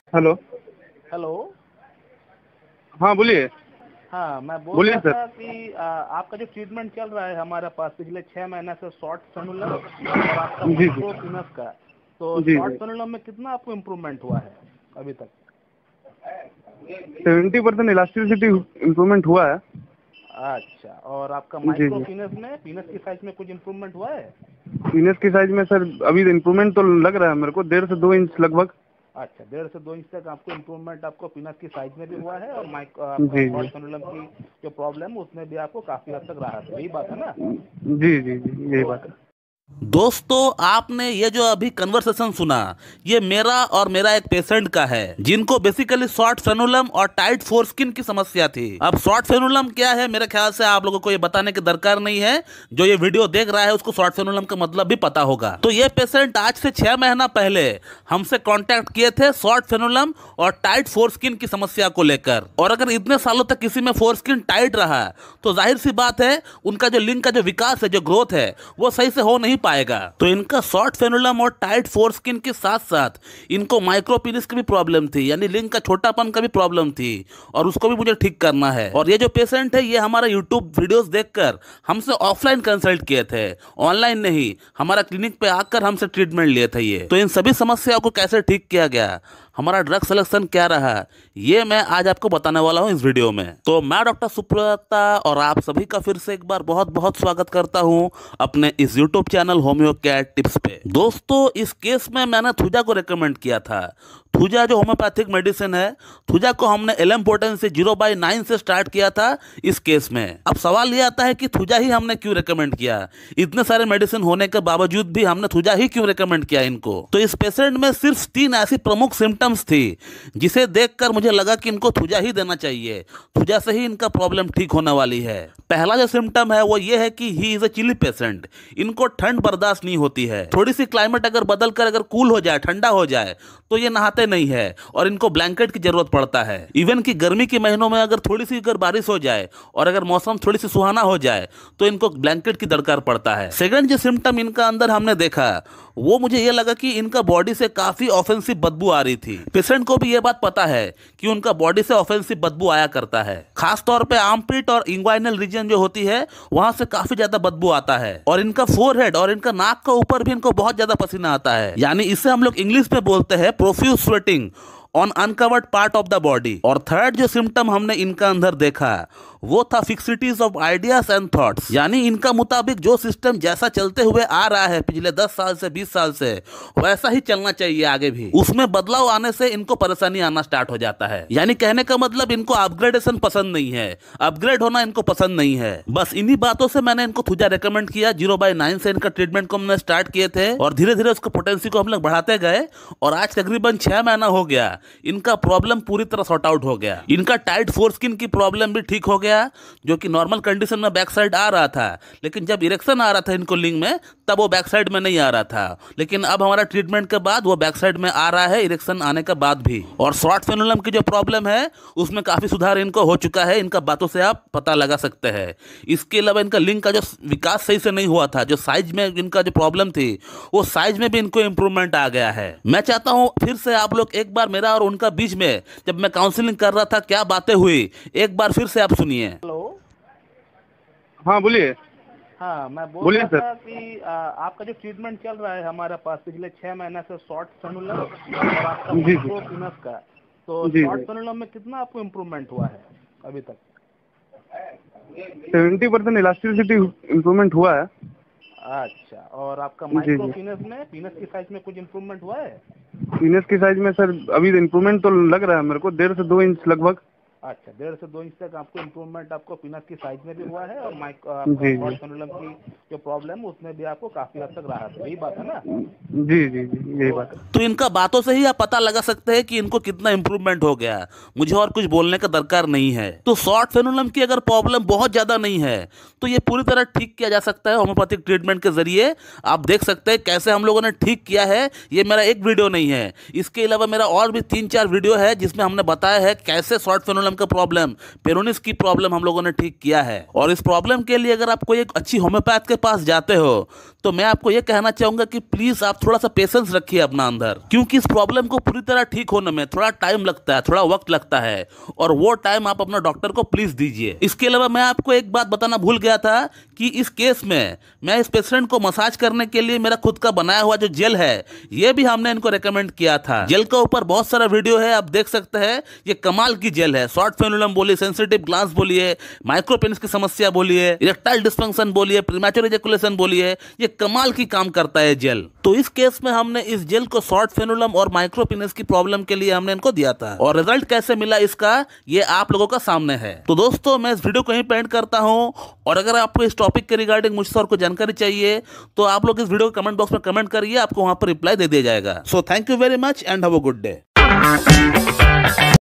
Hello. Hello. हाँ बोलिए। हाँ, मैं बोल बोलिए रहा सर। था कि आपका जो ट्रीटमेंट चल रहा है हमारे पास पिछले 6 महीने से शॉर्ट फेनुलम और आपका जी जी। माइक्रो पीनस का, तो जी शॉर्ट जी। फेनुलम में कितना आपको इम्प्रूवमेंट हुआ है अभी तक? 70% इलास्टिसिटी इम्प्रूवमेंट हुआ है। अच्छा, और आपका जी माइक्रो जी। पीनस की साइज में कुछ इम्प्रूवमेंट हुआ है? पीनस की साइज में सर अभी इम्प्रूवमेंट तो लग रहा है मेरे को 1.5 से 2 इंच लगभग। अच्छा, 1.5 से 2 इंच तक आपको इम्प्रूवमेंट आपको पीनस की साइज में भी हुआ है, और आपका जी शॉर्ट जी। फेनुलम की जो प्रॉब्लम है उसमें भी आपको काफ़ी हद तक राहत है, यही बात है ना? जी जी जी यही बात ओके। है। दोस्तों, आपने ये जो अभी कन्वर्सेशन सुना, ये मेरा और मेरा एक पेशेंट का है जिनको बेसिकली शॉर्ट फेनुलम और टाइट फोरस्किन की समस्या थी। अब शॉर्ट फेनुलम क्या है, मेरे ख्याल से आप लोगों को ये बताने की दरकार नहीं है। जो ये वीडियो देख रहा है उसको शॉर्ट फेनुलम का मतलब भी पता होगा। तो ये पेशेंट आज से 6 महीना पहले हमसे कांटेक्ट किए थे शॉर्ट फेनुलम और टाइट फोरस्किन की समस्या को लेकर। और अगर इतने सालों तक किसी में फोरस्किन टाइट रहा तो जाहिर सी बात है उनका जो लिंग का जो विकास है, जो ग्रोथ है, वो सही से हो नहीं पाएगा। तो इनका शॉर्ट फेनुलम और टाइट फोरस्किन के साथ साथ इनको माइक्रोपीनिस की भी प्रॉब्लम थी, यानी लिंग का छोटापन का भी प्रॉब्लम थी, और उसको भी मुझे ठीक करना है। और ये जो पेशेंट है ये हमारा यूट्यूब वीडियोस देखकर हमसे ऑफलाइन कंसल्ट किए थे, ऑनलाइन नहीं। हमारा क्लिनिक पे आकर हमसे ट्रीटमेंट लिए थे। ये तो इन सभी समस्याओं को कैसे ठीक किया गया, हमारा ड्रग सिलेक्शन क्या रहा, ये मैं आज आपको बताने वाला हूं इस वीडियो में। तो मैं डॉक्टर सुप्रता और आप सभी का फिर से एक बार बहुत बहुत स्वागत करता हूं अपने इस YouTube channel homeo care tips पे। दोस्तों, इस केस में मैंने थुजा को रेकमेंड किया था। थुजा जो होम्योपैथिक मेडिसिन है, थुजा को हमने एलएम पोटेंसी 0/9 से स्टार्ट किया था इस केस में। अब सवाल ये आता है कि थुजा ही हमने क्यों रेकमेंड किया? इतने सारे मेडिसिन होने के बावजूद भी हमने थुजा ही क्यों रेकमेंड किया इनको? तो इस पेशेंट में सिर्फ 3 ऐसी प्रमुख सिम्टम्स थी जिसे देखकर मुझे लगा कि इनको थुजा ही देना चाहिए। थुजा से ही इनका प्रॉब्लम ठीक होने वाली है। पहला जो सिम्टम है वो ये है कि he is a chilly patient. इनको ठंड बर्दाश्त नहीं होती है। थोड़ी सी क्लाइमेट अगर बदल कर अगर कूल हो जाए, ठंडा हो जाए, तो ये नहाते नहीं है और इनको ब्लैंकेट की जरूरत पड़ता है। इवन कि गर्मी के महीनों में अगर थोड़ी सी अगर बारिश हो जाए और अगर मौसम थोड़ी सी सुहाना हो जाए तो इनको ब्लैंकेट की दरकार पड़ता है। सेकंड जो सिम्टम इनका अंदर हमने देखा वो मुझे ये लगा कि इनका बॉडी से काफी ऑफेंसिव बदबू आ रही थी। पेशेंट को भी ये बात पता है कि उनका बॉडी से ऑफेंसिव बदबू आया करता है। खास तौर पे आर्मपिट और इंग्वाइनल रीजन जो होती है वहां से काफी ज्यादा बदबू आता है। और इनका फोरहेड और इनका नाक का ऊपर भी इनको बहुत ज्यादा पसीना आता है, यानी इसे हम लोग इंग्लिश में बोलते हैं profuse sweating on uncovered part of the body. और थर्ड जो सिम्टम हमने इनका अंदर देखा वो था fixities of ideas and thoughts, यानी इनका मुताबिक जो सिस्टम जैसा चलते हुए आ रहा है पिछले 10 साल से 20 साल से, वैसा ही चलना चाहिए आगे भी। उसमें बदलाव आने से इनको परेशानी आना स्टार्ट हो जाता है। यानी कहने का मतलब इनको अपग्रेडेशन पसंद नहीं है, अपग्रेड होना इनको पसंद नहीं है। बस इन्हीं बातों से मैंने इनको थुजा रेकमेंड किया। 0/9 से इनका ट्रीटमेंट को हमने स्टार्ट किए थे और धीरे धीरे उसको पोटेंसी को हम लोग बढ़ाते गए और आज तकरीबन 6 महीना हो गया। इनका प्रॉब्लम पूरी तरह सॉर्ट आउट हो गया। इनका टाइट फोरस्किन की प्रॉब्लम भी ठीक हो गया, जो कि नॉर्मल कंडीशन में बैक साइड आ रहा था, लेकिन जब इरेक्शन आ रहा था इनको लिंग में तब वो बैक साइड में नहीं आ रहा था। लेकिन अब हमारा ट्रीटमेंट के बाद वो बैक साइड में आ रहा है, इरेक्शन आने के बाद भी। और शॉर्ट फेनुलम की जो प्रॉब्लम है उसमें काफी सुधार इनको हो चुका है, इनका बातों से आप पता लगा सकते हैं। इसके अलावा इनका लिंग का जो विकास सही से नहीं हुआ था, जो साइज में इनका जो प्रॉब्लम थी, वो साइज में भी इनको इंप्रूवमेंट आ गया है। मैं चाहता हूं फिर से आप लोग एक बार मेरा और उनका बीच में जब मैं काउंसलिंग कर रहा था क्या बातें हुई, एक बार फिर से आप सुनिए। हेलो। हाँ बोलिए। हाँ, मैं बोल बोलिए रहा सर। था कि आपका जो ट्रीटमेंट चल रहा है हमारे पास पिछले 6 महीने से शॉर्ट फेनुलम और आपका जी जी। माइक्रो पीनस का, तो जी शॉर्ट जी। फेनुलम में कितना आपको इम्प्रूवमेंट हुआ है अभी तक? 70% इलास्टिसिटी इम्प्रूवमेंट हुआ है। अच्छा, और आपका जी माइक्रो जी। पीनस की साइज में कुछ इम्प्रूवमेंट हुआ है? पीनस की साइज में सर अभी इम्प्रूवमेंट तो लग रहा है मेरे को 1.5 से 2 इंच लगभग। अच्छा, 1.5 से 2 इंच तक आपको इम्प्रूवमेंट आपको पीनस की साइज में भी हुआ है, और आपका जी शॉर्ट जी। फेनुलम की जो प्रॉब्लम है उसमें भी आपको काफी हद तक राहत है, यही बात है ना? जी जी जी यही बात है। ओके। तो इनका बातों से ही आप पता लगा सकते हैं कि इनको कितना इंप्रूवमेंट हो गया। मुझे और कुछ बोलने का दरकार नहीं है। तो शॉर्ट फेनुलम की अगर प्रॉब्लम बहुत ज्यादा नहीं है तो ये पूरी तरह ठीक किया जा सकता है होम्योपैथिक ट्रीटमेंट के जरिए। आप देख सकते हैं कैसे हम लोगों ने ठीक किया है। ये मेरा एक वीडियो नहीं है, इसके अलावा मेरा और भी 3-4 वीडियो है जिसमें हमने बताया है कैसे शॉर्ट फेनुलम स्पाइनम का प्रॉब्लम, पेरोनिस की प्रॉब्लम हम लोगों ने ठीक किया है। और इस प्रॉब्लम के लिए अगर आप कोई एक अच्छी होम्योपैथ के पास जाते हो तो मैं आपको यह कहना चाहूंगा कि प्लीज आप थोड़ा सा पेशेंस रखिए अपना अंदर, क्योंकि इस प्रॉब्लम को पूरी तरह ठीक होने में थोड़ा टाइम लगता है, थोड़ा वक्त लगता है, और वो टाइम आप अपना डॉक्टर को प्लीज दीजिए। इसके अलावा मैं आपको एक बात बताना भूल गया था कि इस केस में मैं इस पेशेंट को मसाज करने के लिए मेरा खुद का बनाया हुआ जो जेल है ये भी हमने इनको रेकमेंड किया था। जेल के ऊपर बहुत सारा वीडियो है, आप देख सकते हैं। ये कमाल की जेल है। शॉर्ट फेनुलम बोलिए, सेंसिटिव ग्लांस बोलिए, माइक्रोपेनिस की समस्या बोलिए, इरेक्टाइल डिस्फंक्शन बोलिए, प्रीमैच्योर इजैकुलेशन बोलिए, ये कमाल की काम करता है जेल। तो इस केस में हमने इस जेल को शॉर्ट फेनुलम और माइक्रोपेनिस की प्रॉब्लम के लिए हमने इनको दिया था, और रिजल्ट कैसे मिला इसका ये आप लोगों का सामने है। तो दोस्तों मैं इस वीडियो को यहीं पे एंड करता हूं, और अगर आपको इस टॉपिक के रिगार्डिंग मुझसे और कोई जानकारी चाहिए तो आप लोग इस वीडियो को कमेंट बॉक्स में कमेंट करिए, आपको वहां पर रिप्लाई दे दिया जाएगा। So thank you very much and have a good day.